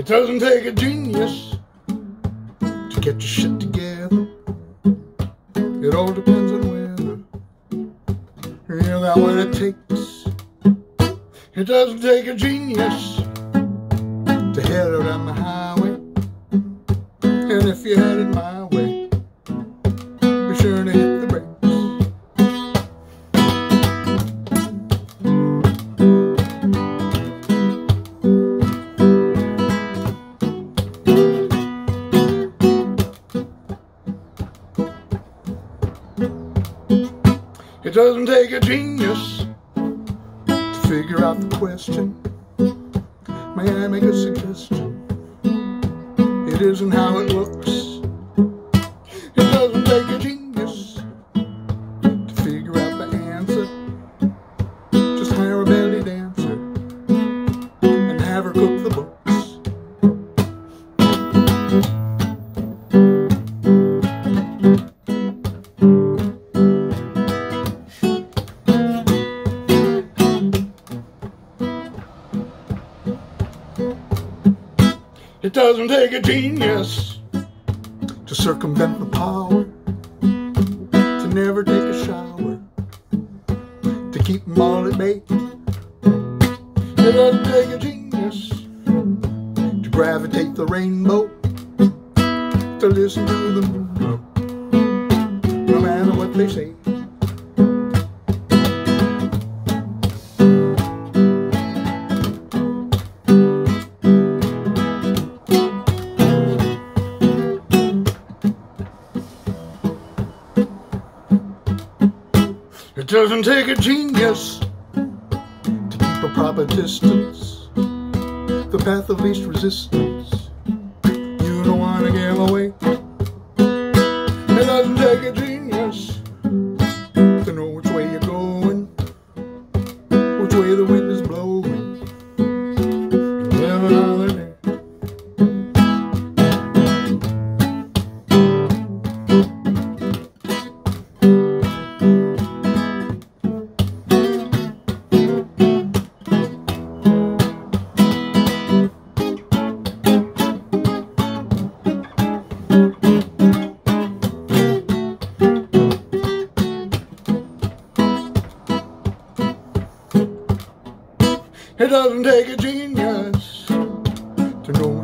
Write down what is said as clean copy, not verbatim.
doesn't take a genius to get your shit together. It all depends on whether you got what it takes. It doesn't take a genius to head out on the highway. And if you're headed my way, be sure to hit the brakes. It doesn't take a genius to figure out the question. May I make a suggestion? It isn't how it looks. It doesn't take a genius to figure out the answer. Just hire a belly dancer and have her cook the books. It doesn't take a genius to circumvent the power, to never take a shower, to keep them all at bay. It doesn't take a genius to gravitate the rainbow, to listen to the moonglow, no matter what they say. It doesn't take a genius to keep a proper distance, the path of least resistance. You don't want to give away. It doesn't take a genius to know which way you're going, which way the wind is blowing. Live another day. It doesn't take a genius to know